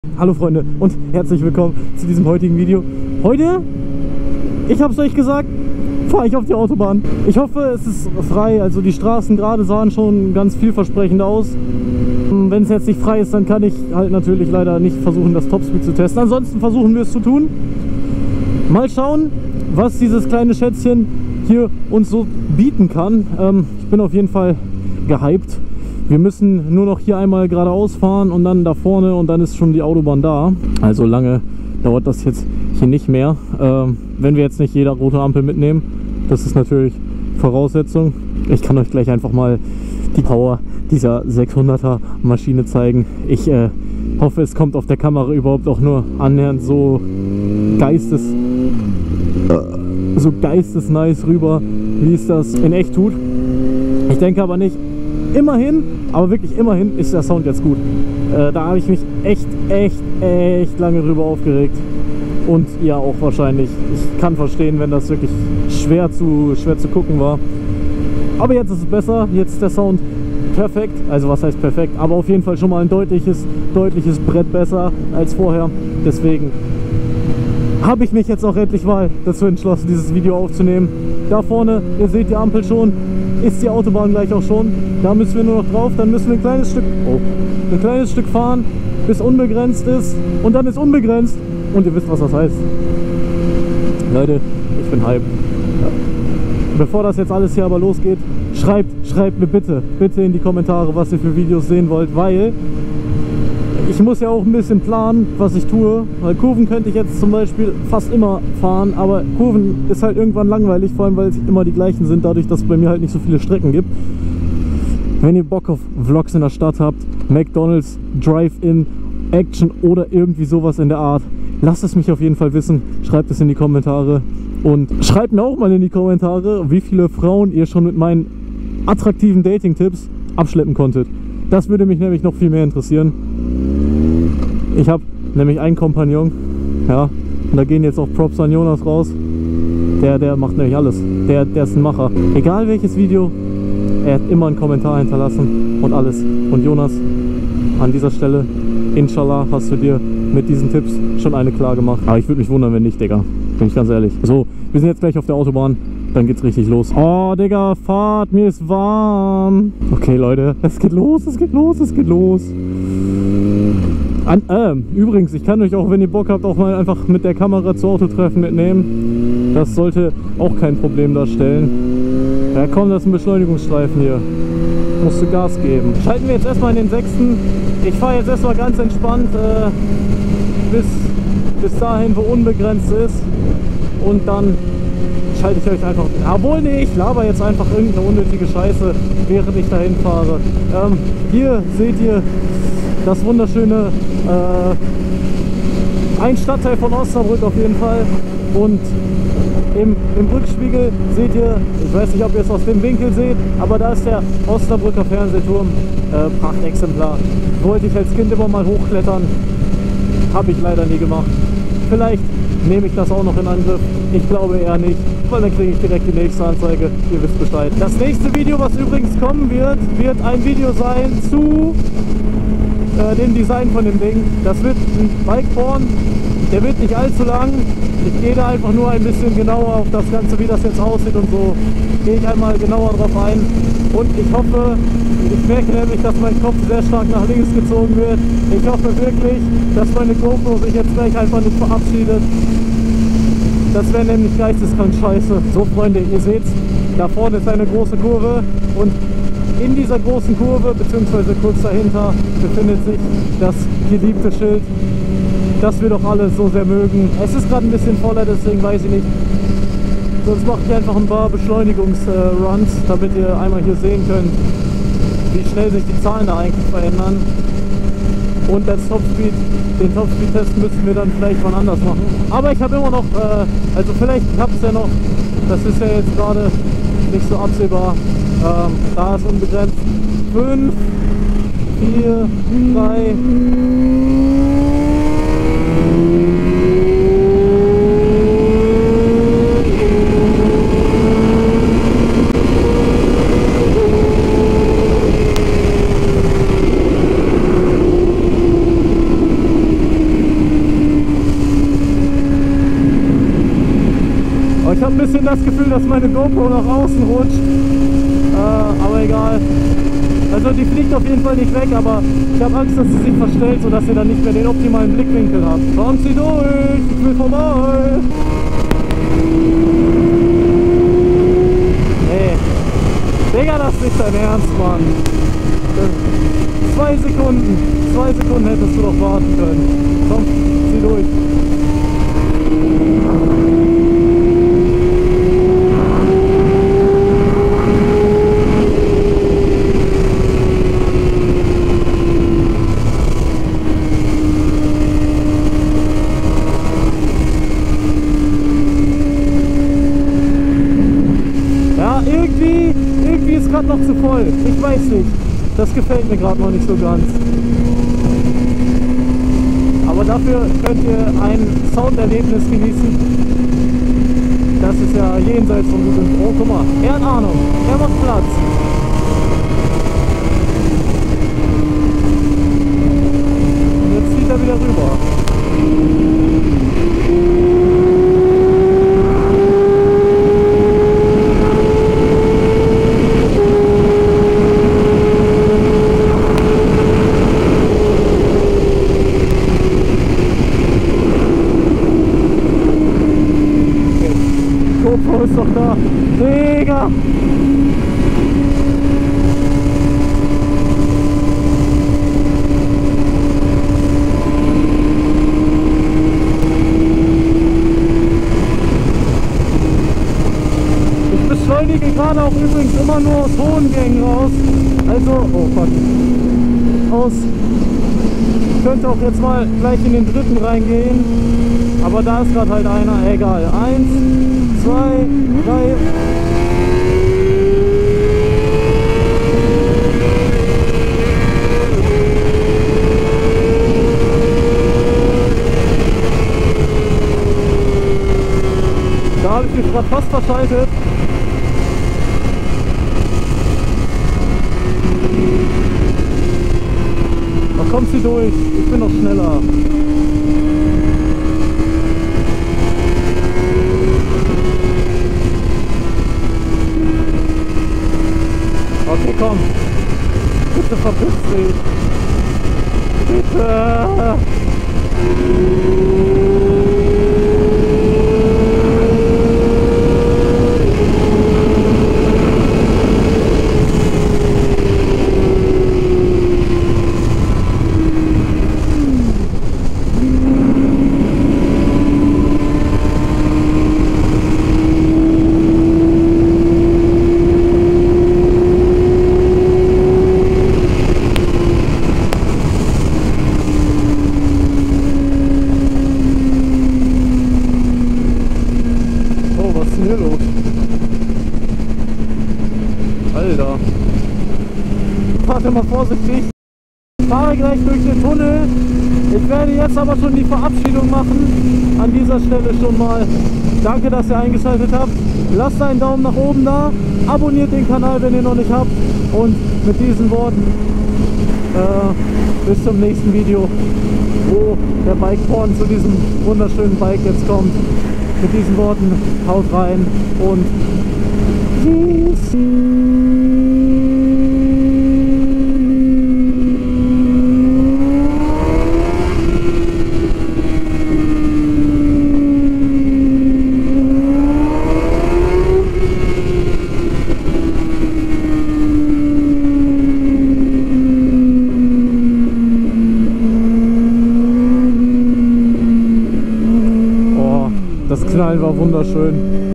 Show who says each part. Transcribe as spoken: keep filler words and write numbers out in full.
Speaker 1: Hallo Freunde und herzlich willkommen zu diesem heutigen Video. Heute, ich habe es euch gesagt, fahre ich auf die Autobahn. Ich hoffe, es ist frei, also die Straßen gerade sahen schon ganz vielversprechend aus. Wenn es jetzt nicht frei ist, dann kann ich halt natürlich leider nicht versuchen, das Topspeed zu testen. Ansonsten versuchen wir es zu tun. Mal schauen, was dieses kleine Schätzchen hier uns so bieten kann. Ähm, ich bin auf jeden Fall gehypt. Wir müssen nur noch hier einmal geradeaus fahren und dann da vorne und dann ist schon die Autobahn da. Also lange dauert das jetzt hier nicht mehr, ähm, wenn wir jetzt nicht jede rote Ampel mitnehmen. Das ist natürlich Voraussetzung. Ich kann euch gleich einfach mal die Power dieser sechshunderter Maschine zeigen. Ich äh, hoffe, es kommt auf der Kamera überhaupt auch nur annähernd so geistes, äh, so geistesnice rüber, wie es das in echt tut. Ich denke aber nicht. Immerhin, aber wirklich immerhin ist der Sound jetzt gut. Äh, da habe ich mich echt, echt, echt lange drüber aufgeregt. Und ja auch wahrscheinlich. Ich kann verstehen, wenn das wirklich schwer zu, schwer zu gucken war. Aber jetzt ist es besser. Jetzt ist der Sound perfekt. Also was heißt perfekt? Aber auf jeden Fall schon mal ein deutliches, deutliches Brett besser als vorher. Deswegen habe ich mich jetzt auch endlich mal dazu entschlossen, dieses Video aufzunehmen. Da vorne, ihr seht die Ampel schon, ist die Autobahn gleich auch schon. Da müssen wir nur noch drauf, dann müssen wir ein kleines Stück, oh, ein kleines Stück fahren, bis unbegrenzt ist. Und dann ist unbegrenzt. Und ihr wisst, was das heißt. Leute, ich bin hyped. Ja. Bevor das jetzt alles hier aber losgeht, schreibt, schreibt mir bitte, bitte in die Kommentare, was ihr für Videos sehen wollt, weil ich muss ja auch ein bisschen planen, was ich tue, weil Kurven könnte ich jetzt zum Beispiel fast immer fahren, aber Kurven ist halt irgendwann langweilig, vor allem weil es immer die gleichen sind, dadurch, dass es bei mir halt nicht so viele Strecken gibt. Wenn ihr Bock auf Vlogs in der Stadt habt, McDonald's, Drive-In, Action oder irgendwie sowas in der Art, lasst es mich auf jeden Fall wissen, schreibt es in die Kommentare und schreibt mir auch mal in die Kommentare, wie viele Frauen ihr schon mit meinen attraktiven Dating-Tipps abschleppen konntet. Das würde mich nämlich noch viel mehr interessieren. Ich habe nämlich einen Kompagnon, ja, und da gehen jetzt auch Props an Jonas raus. Der, der macht nämlich alles. Der, der ist ein Macher. Egal welches Video, er hat immer einen Kommentar hinterlassen und alles. Und Jonas, an dieser Stelle, inshallah, hast du dir mit diesen Tipps schon eine klar gemacht. Aber ich würde mich wundern, wenn nicht, Digga. Bin ich ganz ehrlich. So, wir sind jetzt gleich auf der Autobahn. Dann geht's richtig los. Oh, Digga, Fahrt, mir ist warm. Okay, Leute, es geht los, es geht los, es geht los. An, äh, übrigens, ich kann euch auch, wenn ihr Bock habt, auch mal einfach mit der Kamera zu Autotreffen mitnehmen. Das sollte auch kein Problem darstellen. Ja komm, das ist ein Beschleunigungsstreifen hier. Musst du Gas geben. Schalten wir jetzt erstmal in den sechsten. Ich fahre jetzt erstmal ganz entspannt äh, bis, bis dahin, wo unbegrenzt ist. Und dann schalte ich euch einfach... Obwohl, nee, ich laber jetzt einfach irgendeine unnötige Scheiße, während ich dahin fahre. Ähm, hier seht ihr das wunderschöne, äh, ein Stadtteil von Osnabrück auf jeden Fall. Und im, im Rückspiegel seht ihr, ich weiß nicht, ob ihr es aus dem Winkel seht, aber da ist der Osnabrücker Fernsehturm, äh, Prachtexemplar. Wollte ich als Kind immer mal hochklettern, habe ich leider nie gemacht. Vielleicht nehme ich das auch noch in Angriff, ich glaube eher nicht, weil dann kriege ich direkt die nächste Anzeige, ihr wisst Bescheid. Das nächste Video, was übrigens kommen wird, wird ein Video sein zu äh, dem Design von dem Ding. Das wird ein Bikeborn, der wird nicht allzu lang. Ich gehe da einfach nur ein bisschen genauer auf das Ganze, wie das jetzt aussieht und so. Gehe ich einmal genauer drauf ein. Und ich hoffe, ich merke nämlich, dass mein Kopf sehr stark nach links gezogen wird. Ich hoffe wirklich, dass meine GoPro sich jetzt gleich einfach nicht verabschiedet. Das wäre nämlich geisteskrank scheiße. So Freunde, ihr seht, da vorne ist eine große Kurve und in dieser großen Kurve, beziehungsweise kurz dahinter, befindet sich das geliebte Schild, das wir doch alle so sehr mögen. Es ist gerade ein bisschen voller, deswegen weiß ich nicht. Sonst mache ich einfach ein paar Beschleunigungsruns, damit ihr einmal hier sehen könnt, wie schnell sich die Zahlen da eigentlich verändern. Und das Topspeed, den Topspeed-Test müssen wir dann vielleicht wann anders machen. Aber ich habe immer noch, äh, also vielleicht klappt es ja noch, das ist ja jetzt gerade nicht so absehbar. Ähm, da ist unbegrenzt. fünf, vier, drei... Ich habe ein bisschen das Gefühl, dass meine GoPro nach außen rutscht. Äh, aber egal. Also die fliegt auf jeden Fall nicht weg, aber ich habe Angst, dass sie sich verstellt, sodass ihr dann nicht mehr den optimalen Blickwinkel habt. Kommt sie durch! Ich will vorbei! Nee. Digga, das ist nicht dein Ernst, Mann. Zwei Sekunden. Zwei Sekunden hättest du doch warten können. Komm, zieh durch. Ja, irgendwie, irgendwie ist gerade noch zu voll. Ich weiß nicht. Das gefällt mir gerade noch nicht so ganz. Aber dafür könnt ihr ein Sounderlebnis genießen. Das ist ja jenseits von Gut und Oh, guck mal, er hat Ahnung. Er macht Platz. Und jetzt zieht er wieder rüber. GoPro ist doch da. Digga! Ich beschleunige gerade auch übrigens immer nur aus hohen Gängen raus. Also, oh fuck. Aus. Ich könnte auch jetzt mal gleich in den dritten reingehen. Aber da ist gerade halt einer. Egal. Eins. Zwei, drei. Da habe ich mich gerade fast verschaltet. Da kommt sie durch. Ich bin noch schneller. Okay, komm. Bitte verpiss dich. Bitte. Alter. Warte mal vorsichtig. Ich fahre gleich durch den Tunnel. Ich werde jetzt aber schon die Verabschiedung machen. An dieser Stelle schon mal danke, dass ihr eingeschaltet habt. Lasst einen Daumen nach oben da. Abonniert den Kanal, wenn ihr noch nicht habt. Und mit diesen Worten äh, bis zum nächsten Video, wo der Bike-Porn zu diesem wunderschönen Bike jetzt kommt. Mit diesen Worten haut rein und tschüss. Das Knallen war wunderschön.